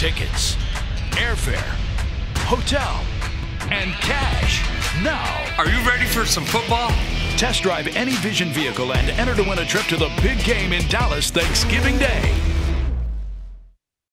Tickets, airfare, hotel, and cash. Now, Are you ready for some football? test drive any Vision vehicle and enter to win a trip to the big game in Dallas Thanksgiving Day.